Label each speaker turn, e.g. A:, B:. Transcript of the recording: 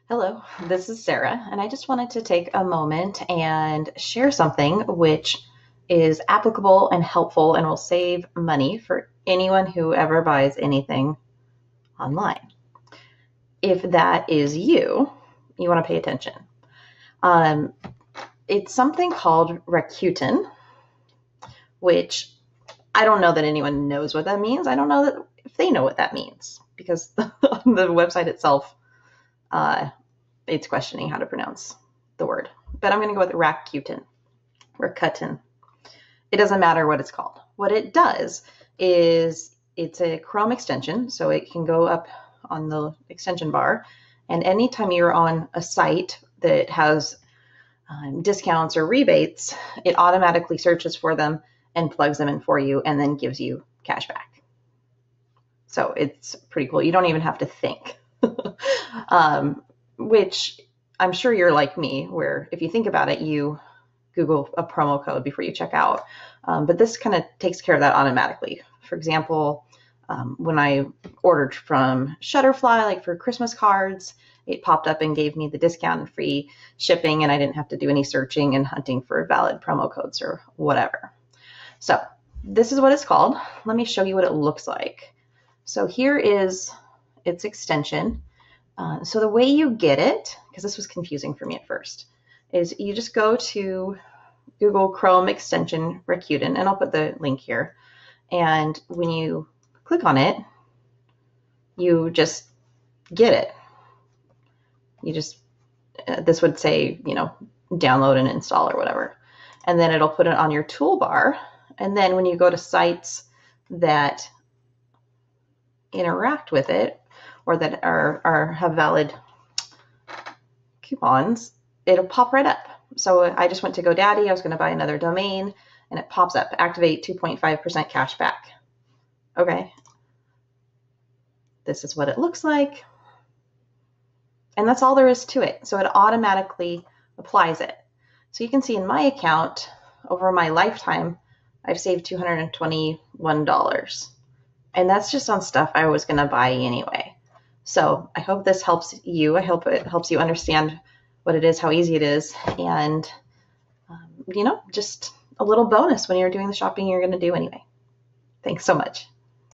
A: Hello, this is Sarah, and I just wanted to take a moment and share something which is applicable and helpful and will save money for anyone who ever buys anything online. If that is you, you want to pay attention. Um, it's something called Rakuten, which I don't know that anyone knows what that means. I don't know that if they know what that means because the website itself it's questioning how to pronounce the word. But I'm going to go with Rakuten. Rakuten. It doesn't matter what it's called. What it does is it's a Chrome extension, so it can go up on the extension bar. And anytime you're on a site that has discounts or rebates, it automatically searches for them and plugs them in for you and then gives you cash back. So it's pretty cool. You don't even have to think. Which I'm sure you're like me, where if you think about it, you Google a promo code before you check out. But this kind of takes care of that automatically. For example, when I ordered from Shutterfly, like for Christmas cards, it popped up and gave me the discount and free shipping, and I didn't have to do any searching and hunting for valid promo codes or whatever. So this is what it's called. Let me show you what it looks like. So here is its extension. So the way you get it, because this was confusing for me at first, is you just go to Google Chrome extension Rakuten, and I'll put the link here. And when you click on it, you just get it. You just, this would say, download and install or whatever. And then it'll put it on your toolbar. And then when you go to sites that interact with it, or that have valid coupons, it'll pop right up. So I just went to GoDaddy. I was going to buy another domain, and it pops up, activate 2.5% cash back. Okay. This is what it looks like. And that's all there is to it. So it automatically applies it. So you can see in my account, over my lifetime, I've saved $221. And that's just on stuff I was going to buy anyway. So I hope this helps you. I hope it helps you understand what it is, how easy it is, and, just a little bonus when you're doing the shopping you're going to do anyway. Thanks so much.